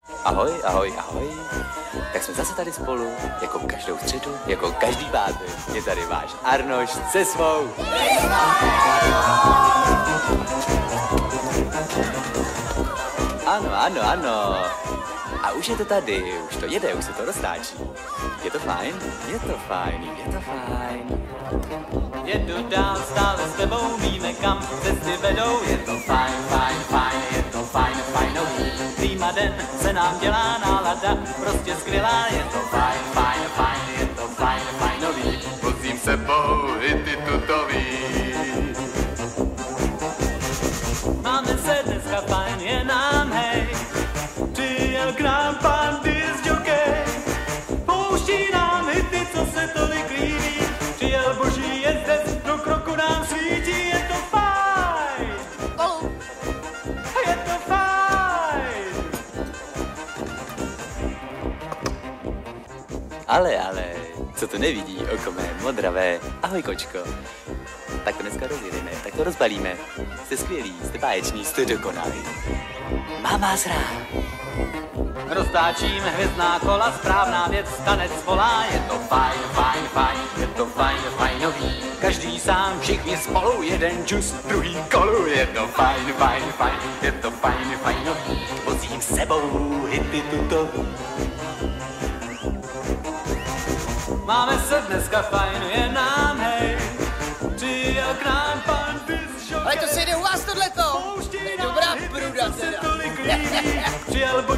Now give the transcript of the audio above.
Ahoj, ahoj, ahoj. Tak jsme zase tady spolu, jako každou středu, jako každý pátek. Je tady váš Arnoš se svou. Ano, ano, ano. A už je to tady, už to jede, už se to roztáčí. Je to fajn? Je to fajn, je to fajn. Jedu dál, stále s tebou, víme kam cesty vedou. Je to fajn, fajn, fajn, je to fajn, fajnový. Prýma den se nám dělá nálada, prostě skvělá. Je to fajn, fajn, fajn, je to fajn, fajnový. Vozím sebou i ty tutový. Máme se dneska fajn, je nám hej. Přijel k nám pan disjokej. Pouští nám hity, co se tolik líbí. Přijel boží jezdec, do kroku nám svítí. Je to fajn. Je to fajn. Ale, co to nevidí oko mé modravé. Ahoj, kočko. Tak to dneska rozjedeme, tak to rozbalíme. Jste skvělí, jste báječní, jste dokonalí. Mám vás rád. Roztáčím hvězdná kola, správná věc, tanec volá. Je to fajn, fajn, fajn, je to fajn, fajnový. Každý sám, všichni spolu, jeden džus, druhý kolu. Je to fajn, fajn, fajn, je to fajn, fajnový. Vozím s sebou hity tutový. Máme se dneska fajn, je nám hej. Přijel k nám pan disjokej. Ale to se jde u vás tohleto. Je dobrá pruda teda. Přijel